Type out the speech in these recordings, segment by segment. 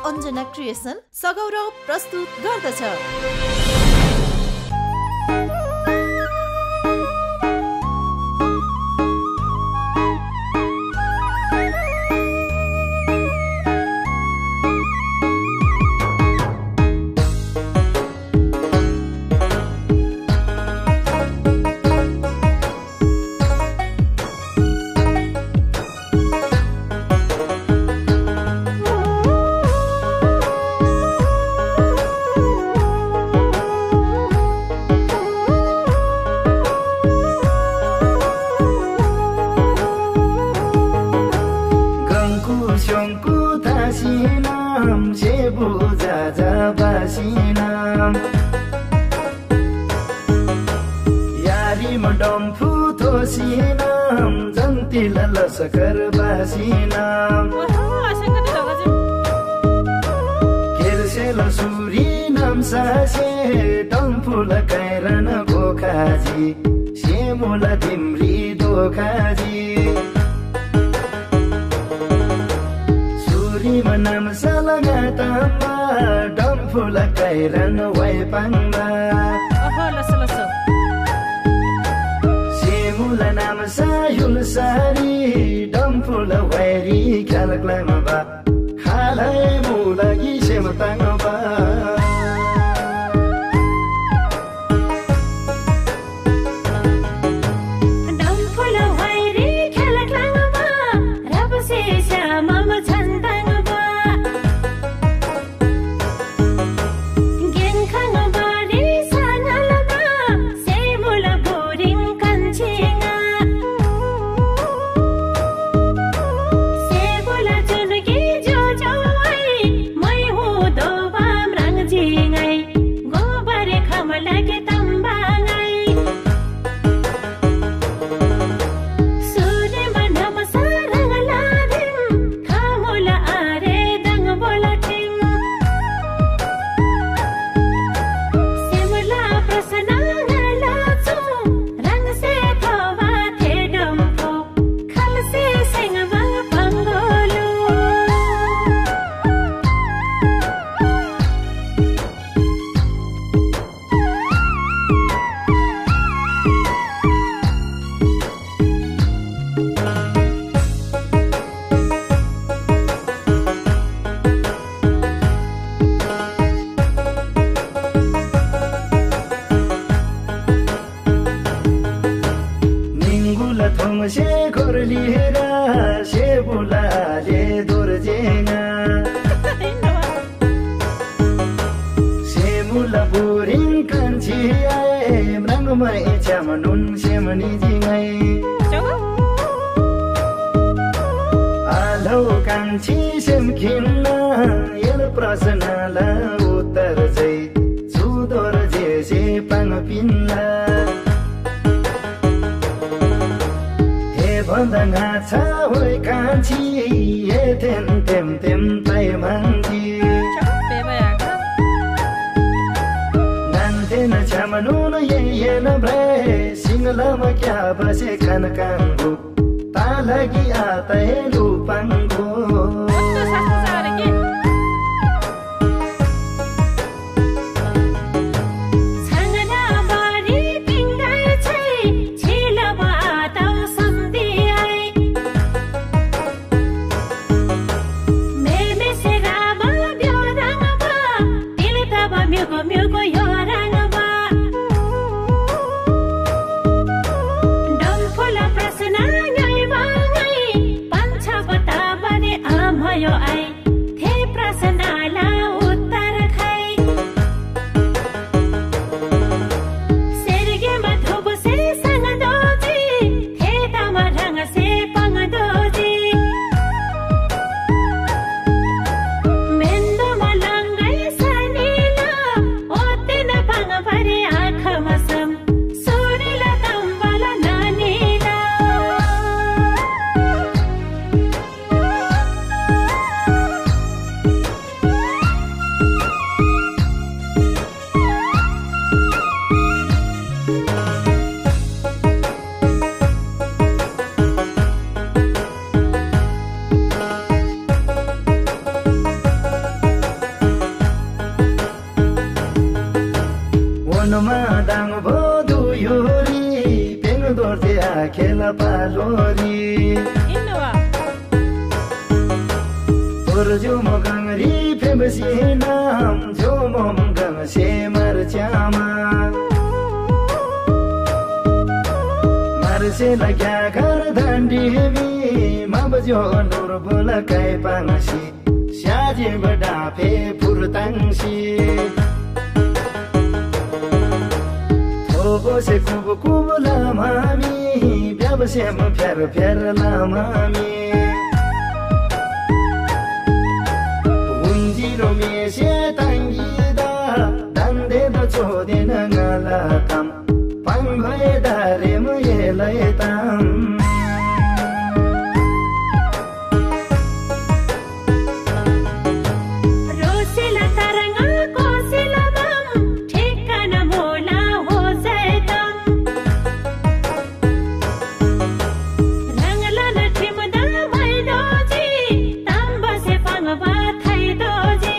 Anjana creation सगौरव प्रस्तुत गर्दछ। सकल बासिनाम केरसेल सुरिनाम सासे डम्फुल कैरन गोखाजी सेमुल तिम्री दोखाजी सुरिमा नाम सलगातामा डम्फुल कैरन वाइपाङमा सेमुल नाम सायुल सारी डम्फुल वैरी क्यालक्लाङबा हालै मुलगी सेमताङबा Pancha लोरी जो मगंगरी फेमसी नाम जो मम गंग से मर चामा मर से लग्या घर धंडी भी मब जो नूर बोला कै पांगसी शाजे बड़ा फे फुरतंगसी थोबो से कुब कुब लामामी ब्याब से म फेर फेर लामामी से तंगीदा दंदे द छोदे न गलातम पंगय दारे मुये लयतम रोसिला तरंगा कोसिला दम ठेकन मोला हो जैतम रंगला न ठिमदा मैदो जी तंब से पंगबा थैदो जी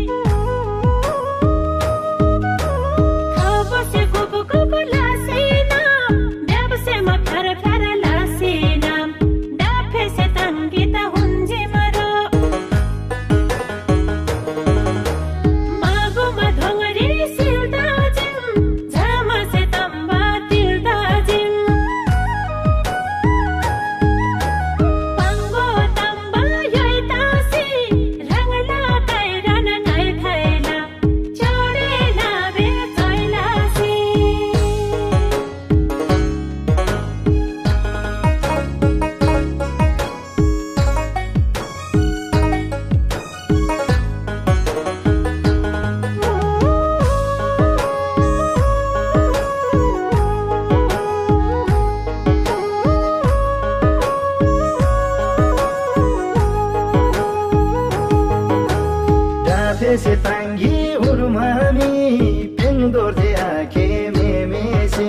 से तंगी उर्मामी पिंदोर दे आके में से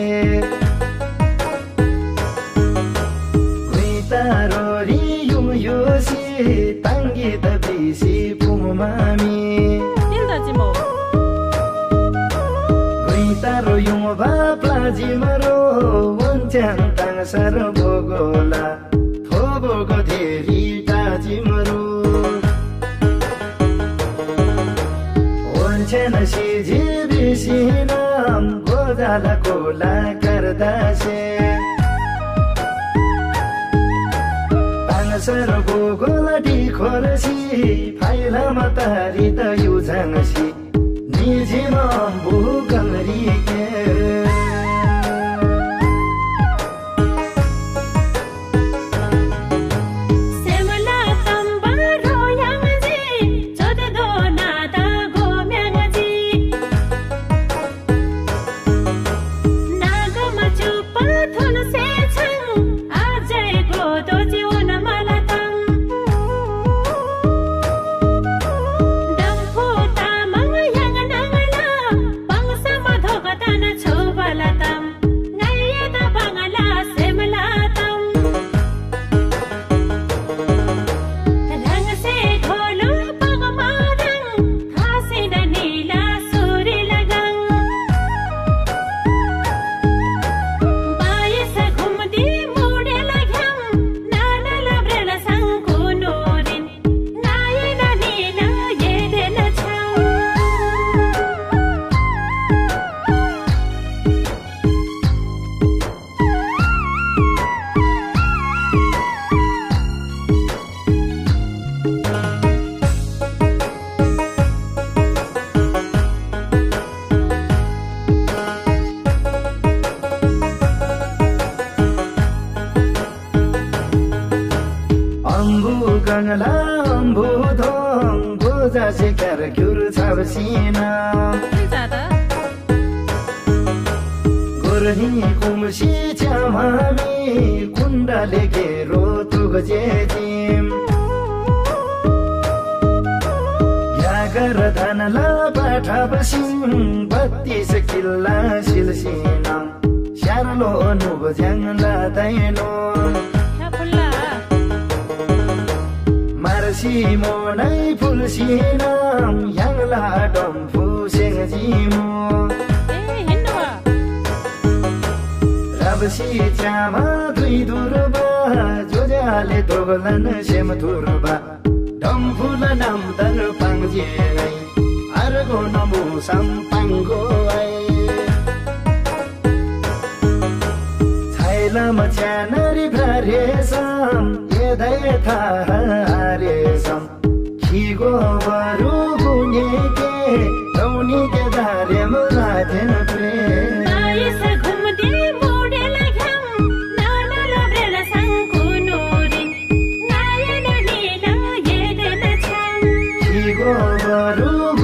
गुइतारोरी युम योसी तंगी दबीसी पुमामी गुइतारो युम बाप्लाजी मरो वंचन तंग सर बोगोला थोबोगो धेरी ताजी मरो नशी जीवी सीनाम गोदाला कोला करदा से तांगसर गोगोला डिखोरसी फाइला मतारी त युझंगसी निजिमा बुगंगरी के Lambu dong boza sekar gyur sabsina Gorhi kumshi chamami kundale gero tugjedim Yagar dhanala pathabasim battis killa silsina Sharlo nubjang la daino Marasimo nai pulsinam yang la dompu sengajimo Rabsi chama dui durba लाले दोगलन same थुरबा डम्फुल नाम तन पाङ्जे Ergo नमु सम्पाङ्गो छैलम च्यानरी भ्रारेसम यदय थारेसम खिगो बरु गुनेके रौनीके धारे मुलाथेन प्रेम Go,